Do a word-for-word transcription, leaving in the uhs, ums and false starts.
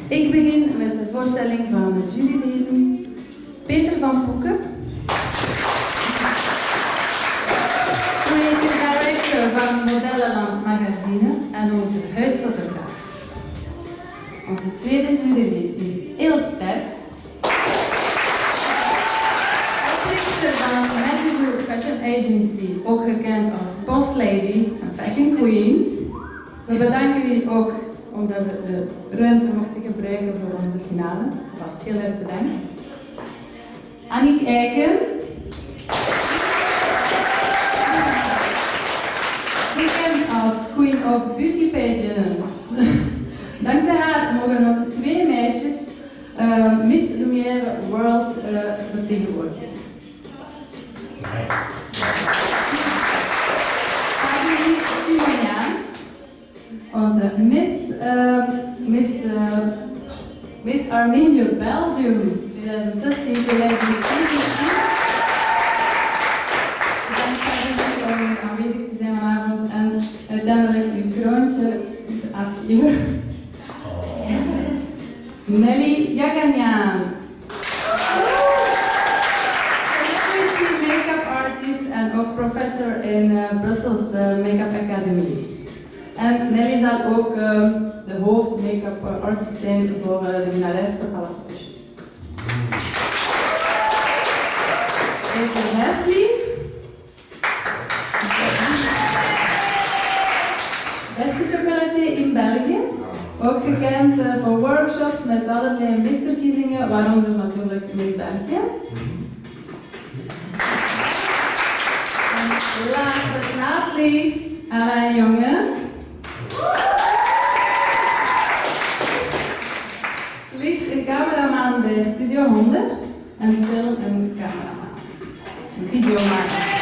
Ik begin met de voorstelling van de juryleden. Peter van Poeken, creative director van Modellenland Magazine en onze huisfotograaf. Onze tweede jurylid is heel sterk. Oprichter van Matthew Fashion Agency, ook gekend als Boss Lady en Fashion Queen. We bedanken jullie ook omdat we de ruimte mochten gebruiken voor onze finale. Dat was heel erg bedankt. Annick Eiken. Bekend als Queen of Beauty Pageants. Dankzij haar mogen nog twee meisjes uh, Miss Lumière World uh, vertegenwoordigen. Agnes Simoniaan, onze Miss, uh, Miss, uh, Miss Armenia Belgium tweeduizend zestien tweeduizend zeventien. Bedankt Agnes om aanwezig te zijn vanavond en uiteindelijk uw kroontje te afgeven. Nelly Jaganian, celebrity make-up artist en ook professor in uh, Brussels uh, Make-up Academy. En Nelly zal ook uh, de hoofd make-up artist zijn voor uh, de winnares voor alle fotoshoots. Peter Wesley, beste chocolatier in België. Ook gekend uh, voor workshops met allerlei misverkiezingen, waaronder natuurlijk Miss België. En last but not least, Alain Jonge. Liefst een cameraman bij Studio honderd en film- en cameraman. Een videomaker.